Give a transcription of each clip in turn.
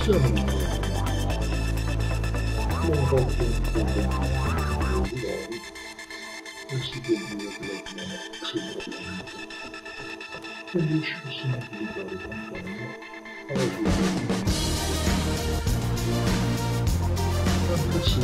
siamo non ho tempo di e si può dire che la chiama sicuramente. E riesci a semplificare compagno alla vita. Anche se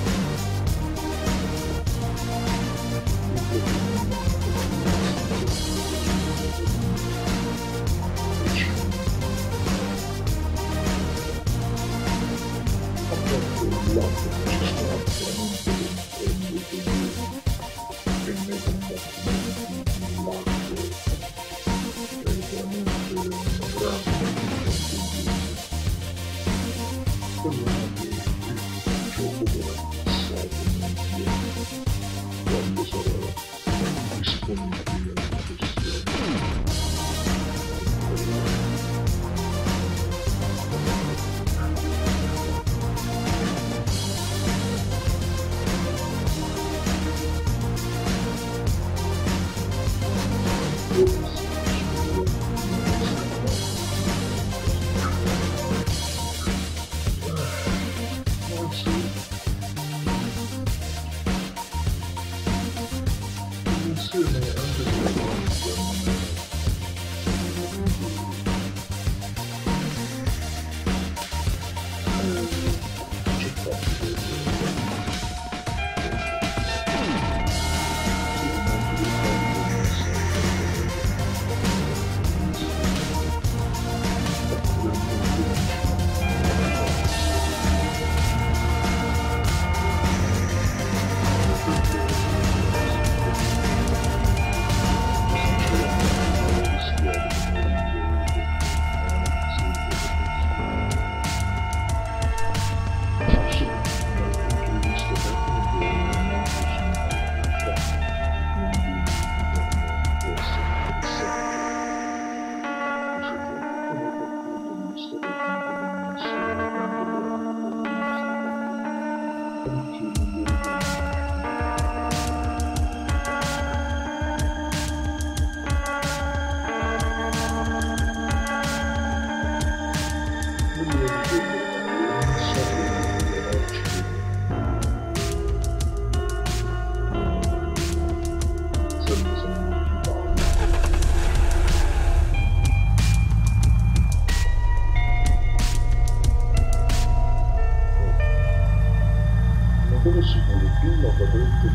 come si vuole più la patente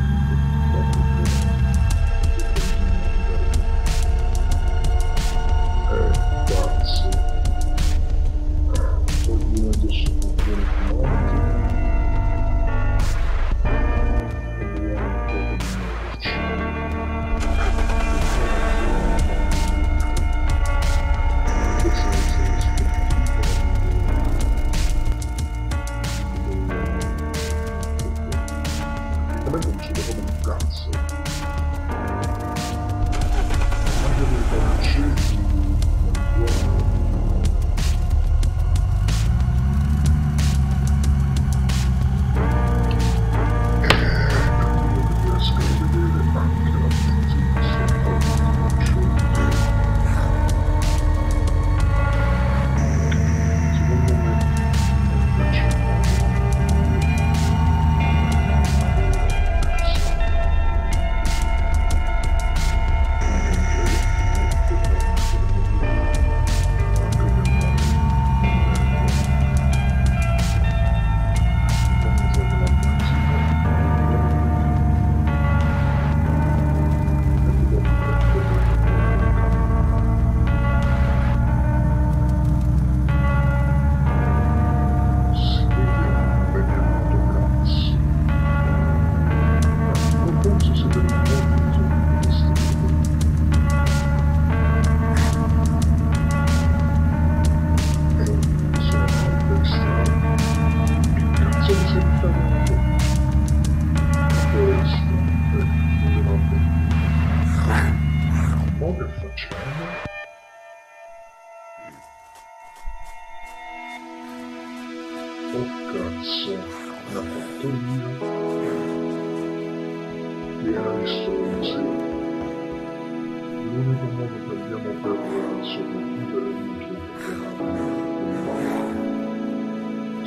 grazie. Ovviamente si può fare più come non ci come un cazzo. Anche dei francesi oh cazzo, una fattoria piena di stronzi. L'unico modo che abbiamo per sopravvivere è un gioco chiamato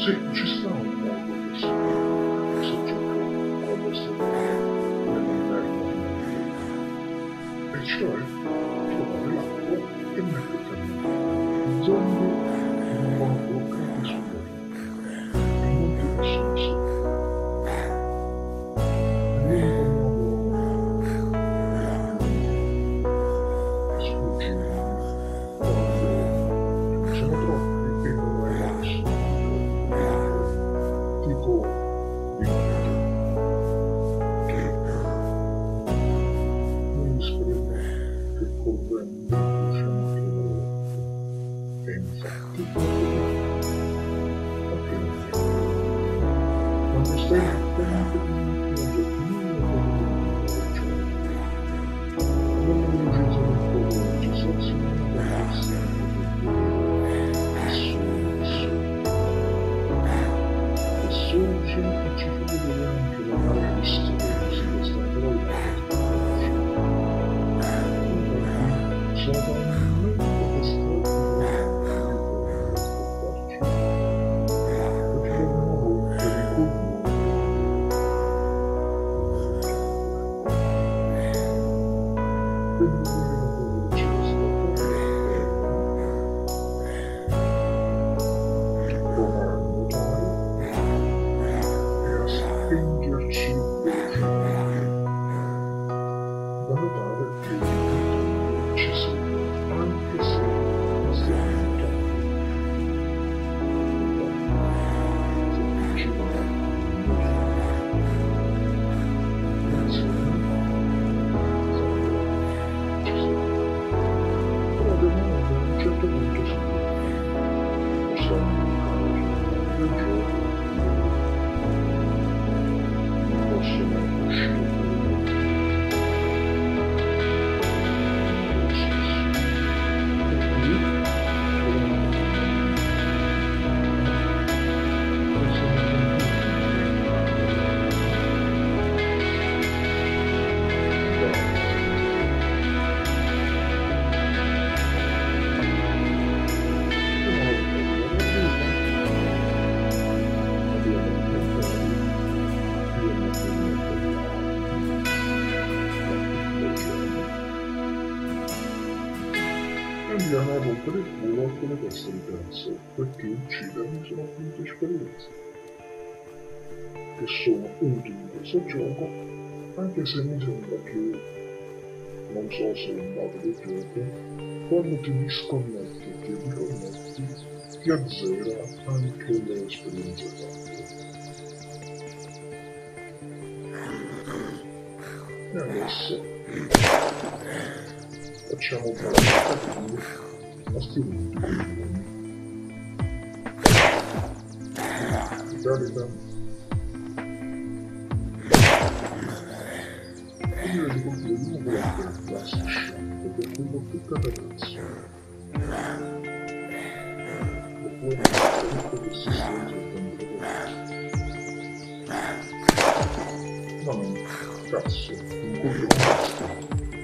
Sì, ci sta un modo per sapere se gioca quando sta nell'interno di una vita, e cioè trovare l'acqua e metterla in zombie non vanno bloccati sulla vita e non ti possono seguire. L'unico modo di sfuggire quando sono troppi e non hai nessuno tipo di che noi speriamo che col vento riusciamo a trovare e infatti quando stai attento non ci fa vedere anche la mare misteriosa che sta per sono talmente ascoltarci perché abbiamo avuto spingerci da notare che ci segue anche se stiamo lontani. Se ci va però abbiamo a un certo punto possiamo nel giorno possono uscire andiamo a rompere il culo a quelle teste di cazzo perché uccidermi sono appunto esperienze che sono utili in questo gioco, anche se mi sembra che non so se è un lato del gioco quando ti disconnetti e ti riconnetti ti azzera anche le esperienze fatte. E adesso facciamo un po' di capire a studenti coglioni. In realtà io li consiglio di guardare il classico perché è quello più ragazzo e poi tutto che si stringe dentro no, cazzo, un coglione.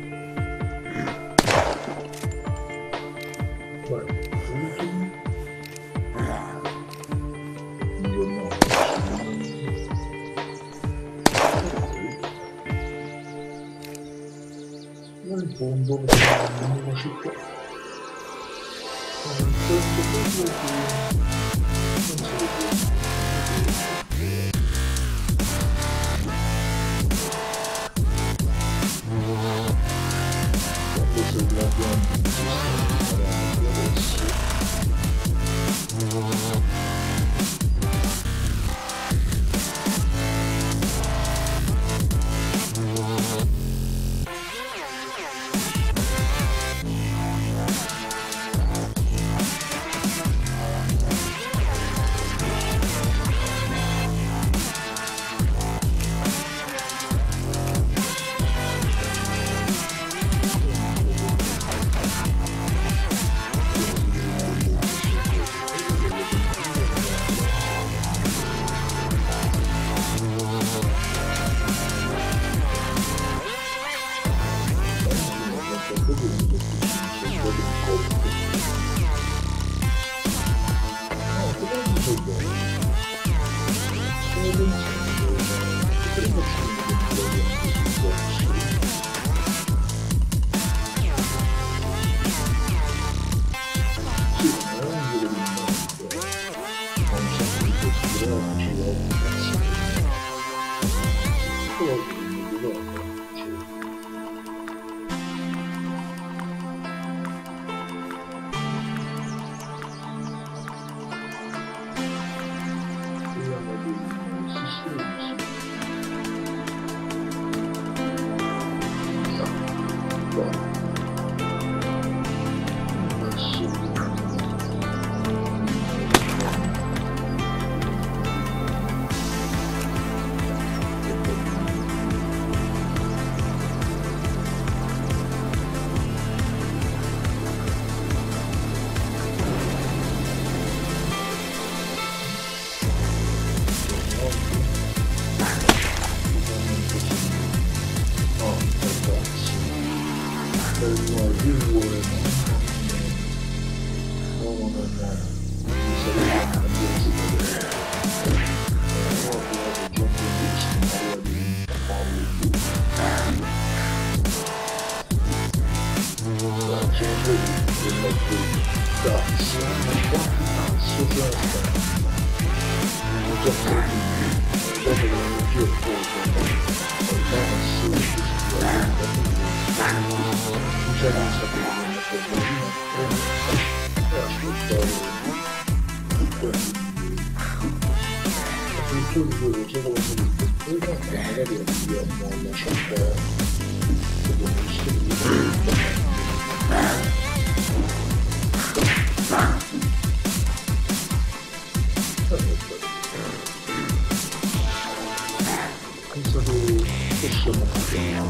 In fondo una città con un certo punto che non si vede quando sei guardando di adesso Penso che possiamo